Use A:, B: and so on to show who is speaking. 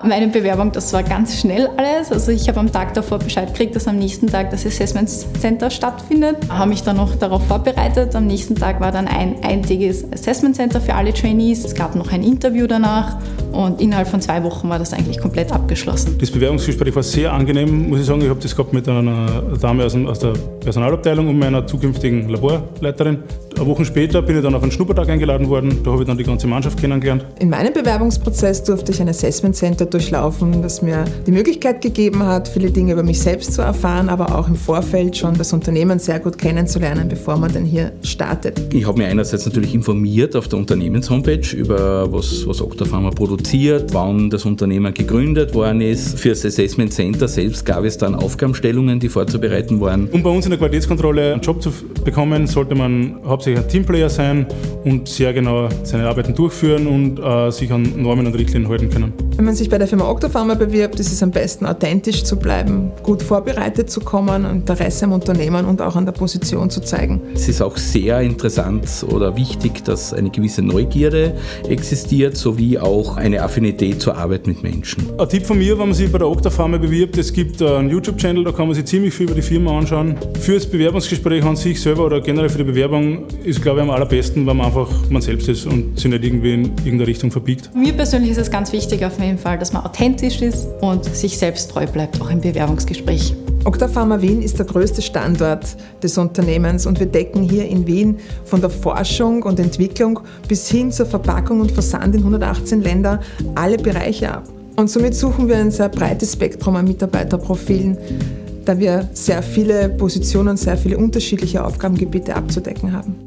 A: Meine Bewerbung, das war ganz schnell alles. Also ich habe am Tag davor Bescheid gekriegt, dass am nächsten Tag das Assessment Center stattfindet. Habe mich dann noch darauf vorbereitet. Am nächsten Tag war dann ein eintägiges Assessment Center für alle Trainees. Es gab noch ein Interview danach und innerhalb von 2 Wochen war das eigentlich komplett abgeschlossen.
B: Das Bewerbungsgespräch war sehr angenehm, muss ich sagen. Ich habe das gehabt mit einer Dame aus der Personalabteilung und meiner zukünftigen Laborleiterin. Eine Woche später bin ich dann auf einen Schnuppertag eingeladen worden. Da habe ich dann die ganze Mannschaft kennengelernt.
C: In meinem Bewerbungsprozess durfte ich ein Assessment Center durchlaufen, das mir die Möglichkeit gegeben hat, viele Dinge über mich selbst zu erfahren, aber auch im Vorfeld schon das Unternehmen sehr gut kennenzulernen, bevor man dann hier startet.
D: Ich habe mich einerseits natürlich informiert auf der Unternehmenshomepage über was Octapharma produziert, wann das Unternehmen gegründet worden ist. Für das Assessment Center selbst gab es dann Aufgabenstellungen, die vorzubereiten waren.
B: Um bei uns in der Qualitätskontrolle einen Job zu bekommen, sollte man hauptsächlich ein Teamplayer sein und sehr genau seine Arbeiten durchführen und sich an Normen und Richtlinien halten können.
C: Wenn man sich bei der Firma Octapharma bewirbt, ist es am besten, authentisch zu bleiben, gut vorbereitet zu kommen, Interesse am Unternehmen und auch an der Position zu zeigen.
D: Es ist auch sehr interessant oder wichtig, dass eine gewisse Neugierde existiert, sowie auch eine Affinität zur Arbeit mit Menschen.
B: Ein Tipp von mir, wenn man sich bei der Octapharma bewirbt, es gibt einen YouTube-Channel, da kann man sich ziemlich viel über die Firma anschauen. Fürs Bewerbungsgespräch an sich selber oder generell für die Bewerbung ist, glaube ich, am allerbesten, wenn man einfach man selbst ist und sich nicht irgendwie in irgendeine Richtung verbiegt.
A: Mir persönlich ist es ganz wichtig auf jeden Fall, dass man authentisch ist und sich selbst treu bleibt, auch im Bewerbungsgespräch.
C: Octapharma Wien ist der größte Standort des Unternehmens und wir decken hier in Wien von der Forschung und Entwicklung bis hin zur Verpackung und Versand in 118 Länder alle Bereiche ab. Und somit suchen wir ein sehr breites Spektrum an Mitarbeiterprofilen, da wir sehr viele Positionen, sehr viele unterschiedliche Aufgabengebiete abzudecken haben.